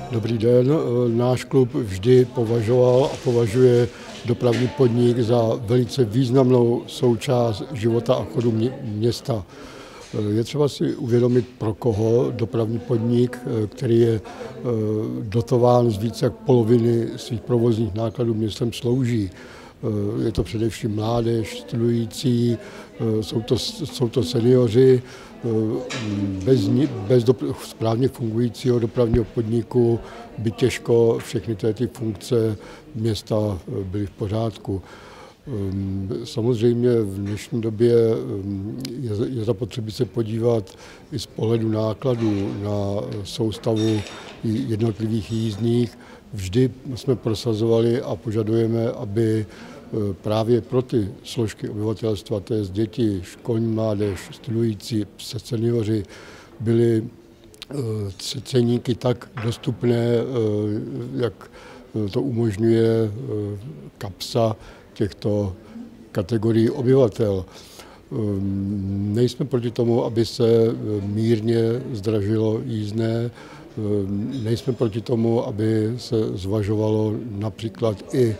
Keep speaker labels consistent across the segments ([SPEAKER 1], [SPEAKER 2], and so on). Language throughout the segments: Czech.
[SPEAKER 1] Dobrý den. Náš klub vždy považoval a považuje dopravní podnik za velice významnou součást života a chodu města. Je třeba si uvědomit, pro koho dopravní podnik, který je dotován z více jak poloviny svých provozních nákladů městem, slouží. Je to především mládež, studující, jsou to seniori. Bez správně fungujícího dopravního podniku by těžko všechny ty funkce města byly v pořádku. Samozřejmě v dnešní době je zapotřebí se podívat i z pohledu nákladů na soustavu jednotlivých jízdních. Vždy jsme prosazovali a požadujeme, aby právě pro ty složky obyvatelstva, to je děti, školní mládež, studující, seniori, byly ceníky tak dostupné, jak to umožňuje kapsa těchto kategorií obyvatel. Nejsme proti tomu, aby se mírně zdražilo jízdné, nejsme proti tomu, aby se zvažovalo například i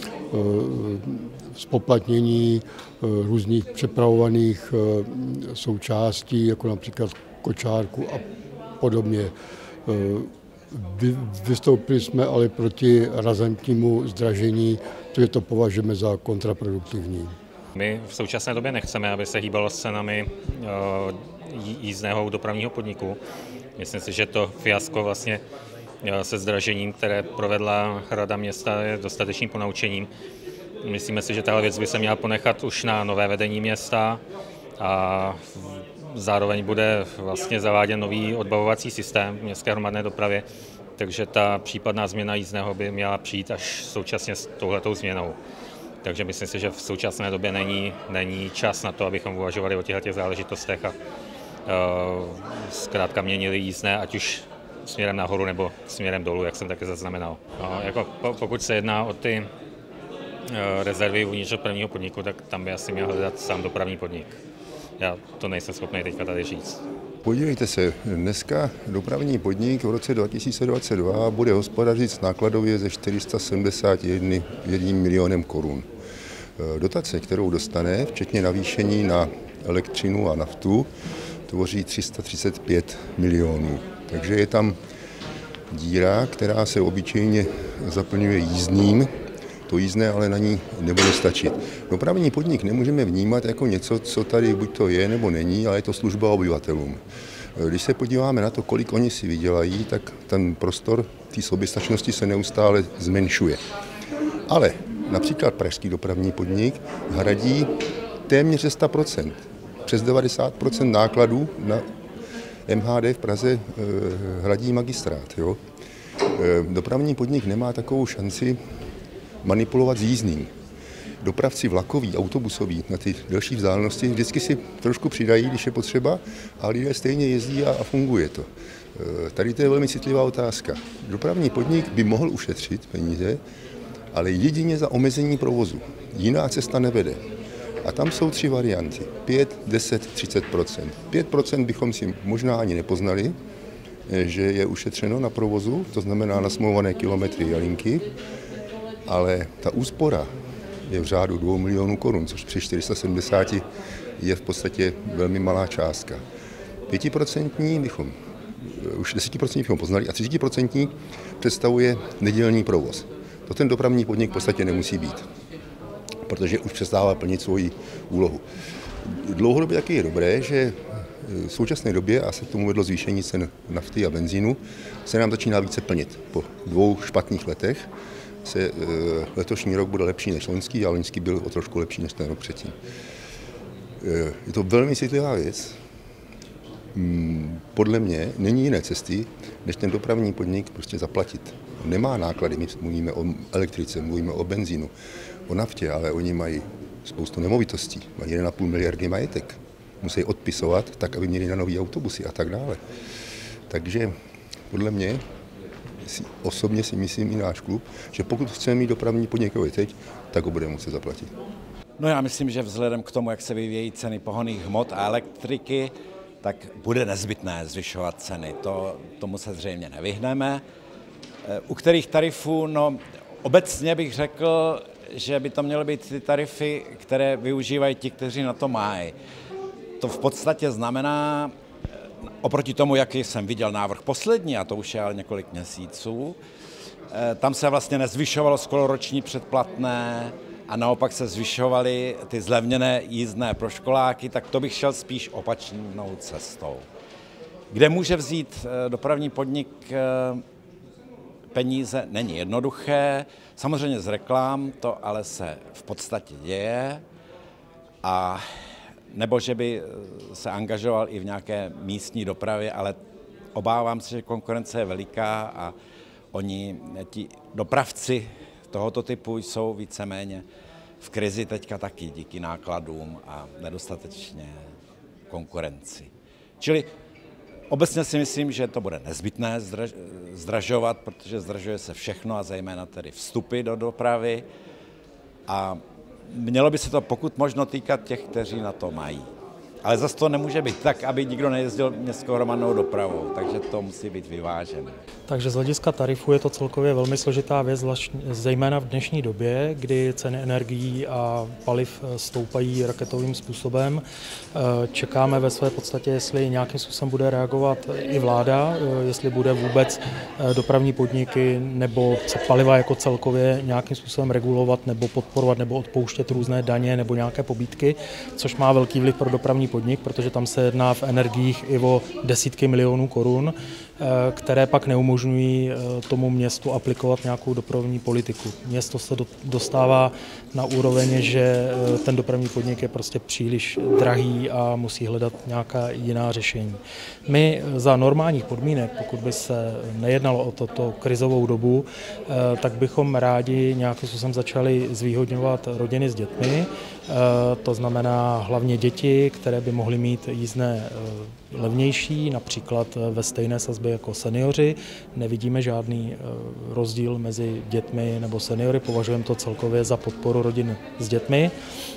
[SPEAKER 1] zpoplatnění různých přepravovaných součástí, jako například kočárku a podobně. Vystoupili jsme ale proti razantnímu zdražení, protože to považujeme za kontraproduktivní.
[SPEAKER 2] My v současné době nechceme, aby se hýbalo s cenami jízdného dopravního podniku. Myslím si, že to fiasko vlastně se zdražením, které provedla Rada města, je dostatečným ponaučením. Myslíme si, že tahle věc by se měla ponechat už na nové vedení města a zároveň bude vlastně zaváděn nový odbavovací systém v městské hromadné dopravě, takže ta případná změna jízdného by měla přijít až současně s touhletou změnou. Takže myslím si, že v současné době není čas na to, abychom uvažovali o těchto záležitostech a zkrátka měnili jízdné, ať už směrem nahoru nebo směrem dolů, jak jsem také zaznamenal. Pokud se jedná o ty rezervy uvnitř dopravního podniku, tak tam by asi měl hledat sám dopravní podnik. Já to nejsem schopný teďka tady říct.
[SPEAKER 3] Podívejte se, dneska dopravní podnik v roce 2022 bude hospodařit nákladově ze 471 milionem korun. Dotace, kterou dostane, včetně navýšení na elektřinu a naftu, tvoří 335 milionů. Takže je tam díra, která se obyčejně zaplňuje jízdným. To jízdné ale na ní nebude stačit. Dopravní podnik nemůžeme vnímat jako něco, co tady buď to je nebo není, ale je to služba obyvatelům. Když se podíváme na to, kolik oni si vydělají, tak ten prostor té soběstačnosti se neustále zmenšuje. Ale například pražský dopravní podnik hradí téměř 100%. Přes 90% nákladů na MHD v Praze hradí magistrát. Jo? Dopravní podnik nemá takovou šanci manipulovat s jízdným. Dopravci vlakoví, autobusoví na ty delší vzdálenosti vždycky si trošku přidají, když je potřeba, a lidé stejně jezdí a funguje to. Tady to je velmi citlivá otázka. Dopravní podnik by mohl ušetřit peníze, ale jedině za omezení provozu. Jiná cesta nevede. A tam jsou 3 varianty. 5, 10, 30%. 5% bychom si možná ani nepoznali, že je ušetřeno na provozu, to znamená nasmlouvané kilometry a linky, ale ta úspora je v řádu 2 milionů korun, což při 470 je v podstatě velmi malá částka. 5% bychom, už 10% bychom poznali a 30% představuje nedělní provoz. To ten dopravní podnik v podstatě nemusí být, protože už přestává plnit svoji úlohu. Dlouhodobě taky je dobré, že v současné době, a se k tomu vedlo zvýšení cen nafty a benzínu, se nám začíná více plnit. Po 2 špatných letech se letošní rok bude lepší než loňský a loňský byl o trošku lepší než ten rok předtím. Je to velmi citlivá věc. Podle mě není jiné cesty, než ten dopravní podnik prostě zaplatit. Nemá náklady, my mluvíme o elektrice, mluvíme o benzínu, o naftě, ale oni mají spoustu nemovitostí, mají 1,5 miliardy majetek. Musí odpisovat tak, aby měli na nový autobusy a tak dále. Takže podle mě osobně si myslím i náš klub, že pokud chceme mít dopravní podnik teď, tak ho budeme muset zaplatit.
[SPEAKER 4] No já myslím, že vzhledem k tomu, jak se vyvíjejí ceny pohonných hmot a elektriky, tak bude nezbytné zvyšovat ceny. Tomu se zřejmě nevyhneme. U kterých tarifů, no obecně bych řekl, že by to měly být ty tarify, které využívají ti, kteří na to mají. To v podstatě znamená, oproti tomu, jaký jsem viděl návrh poslední, a to už je ale několik měsíců, tam se vlastně nezvyšovalo skoloroční předplatné a naopak se zvyšovaly ty zlevněné jízdné pro školáky, tak to bych šel spíš opačnou cestou. Kde může vzít dopravní podnik peníze, není jednoduché. Samozřejmě z reklam to ale se v podstatě děje, a nebo že by se angažoval i v nějaké místní dopravě, ale obávám se, že konkurence je veliká a oni, ti dopravci tohoto typu, jsou víceméně v krizi teďka taky díky nákladům a nedostatečně konkurenci. Čili obecně si myslím, že to bude nezbytné zdražovat, protože zdražuje se všechno a zejména tedy vstupy do dopravy, a mělo by se to pokud možno týkat těch, kteří na to mají. Ale zase to nemůže být tak, aby nikdo nejezdil městskou hromadnou dopravou, takže to musí být vyvážené.
[SPEAKER 5] Takže z hlediska tarifu je to celkově velmi složitá věc, zejména v dnešní době, kdy ceny energií a paliv stoupají raketovým způsobem. Čekáme ve své podstatě, jestli nějakým způsobem bude reagovat i vláda, jestli bude vůbec dopravní podniky nebo paliva jako celkově nějakým způsobem regulovat nebo podporovat nebo odpouštět různé daně nebo nějaké pobídky, což má velký vliv pro dopravní podnik, protože tam se jedná v energiích i o desítky milionů korun, které pak neumožňují tomu městu aplikovat nějakou dopravní politiku. Město se dostává na úroveň, že ten dopravní podnik je prostě příliš drahý a musí hledat nějaká jiná řešení. My za normálních podmínek, pokud by se nejednalo o toto krizovou dobu, tak bychom rádi nějakým způsobem začali zvýhodňovat rodiny s dětmi. To znamená hlavně děti, které by mohly mít jízdné levnější, například ve stejné sazbě jako seniori. Nevidíme žádný rozdíl mezi dětmi nebo seniory, považujeme to celkově za podporu rodin s dětmi.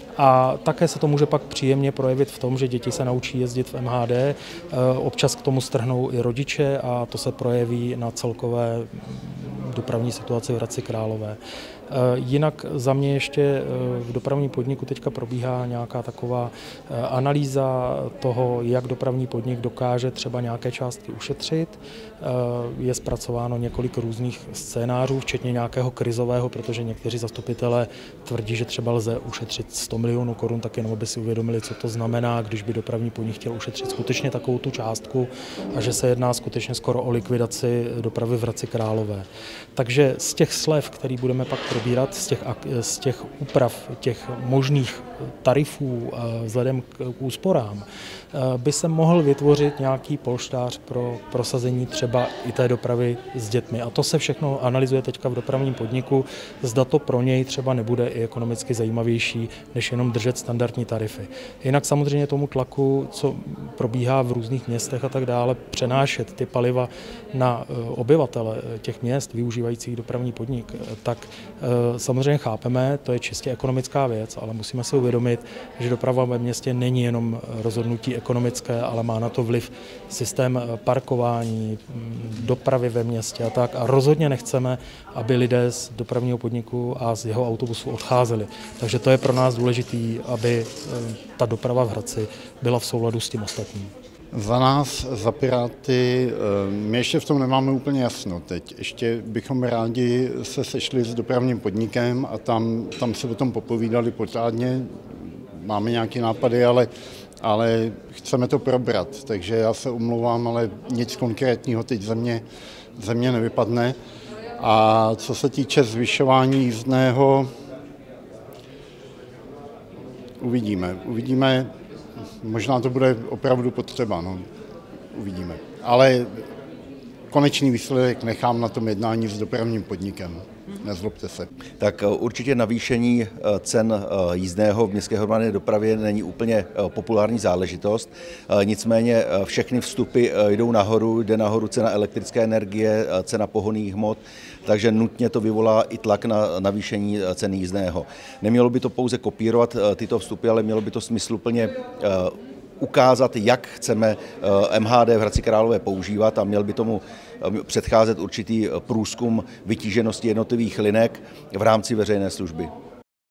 [SPEAKER 5] A také se to může pak příjemně projevit v tom, že děti se naučí jezdit v MHD, občas k tomu strhnou i rodiče a to se projeví na celkové dopravní situaci v Hradci Králové. Jinak za mě ještě v dopravním podniku teďka probíhá nějaká taková analýza toho, jak dopravní podnik dokáže třeba nějaké částky ušetřit. Je zpracováno několik různých scénářů, včetně nějakého krizového, protože někteří zastupitelé tvrdí, že třeba lze ušetřit 100 milionů korun, tak jenom aby si uvědomili, co to znamená, když by dopravní podnik chtěl ušetřit skutečně takovou tu částku a že se jedná skutečně skoro o likvidaci dopravy v Hradci Králové. Takže z těch slev, který budeme pak probírat, z těch úprav, těch možných tarifů vzhledem k úsporám, by se mohl vytvořit nějaký polštář pro prosazení třeba i té dopravy s dětmi. A to se všechno analyzuje teďka v dopravním podniku, zda to pro něj třeba nebude i ekonomicky zajímavější, než jenom držet standardní tarify. Jinak samozřejmě tomu tlaku, co probíhá v různých městech a tak dále, přenášet ty paliva na obyvatele těch měst využívajících dopravní podnik, tak samozřejmě chápeme, to je čistě ekonomická věc, ale musíme si uvědomit, že doprava ve městě není jenom rozhodnutí ekonomické, ale má na to vliv systém parkování, dopravy ve městě a tak. A rozhodně nechceme, aby lidé z dopravního podniku a z jeho autobusu odcházeli. Takže to je pro nás důležité, aby ta doprava v Hradci byla v souladu s tím ostatním.
[SPEAKER 6] Za nás, za Piráty, my ještě v tom nemáme úplně jasno teď. Ještě bychom rádi se sešli s dopravním podnikem a tam se o tom popovídali pořádně. Máme nějaké nápady, ale chceme to probrat, takže já se omlouvám, ale nic konkrétního teď ze mě nevypadne. A co se týče zvyšování jízdného, uvidíme, možná to bude opravdu potřeba, no, uvidíme. Ale konečný výsledek nechám na tom jednání s dopravním podnikem. Nezlobte se.
[SPEAKER 7] Tak určitě navýšení cen jízdného v městské hromadné dopravě není úplně populární záležitost. Nicméně všechny vstupy jdou nahoru, jde nahoru cena elektrické energie, cena pohonných hmot, takže nutně to vyvolá i tlak na navýšení ceny jízdného. Nemělo by to pouze kopírovat tyto vstupy, ale mělo by to smysluplně ukázat, jak chceme MHD v Hradci Králové používat a měl by tomu předcházet určitý průzkum vytíženosti jednotlivých linek v rámci veřejné služby.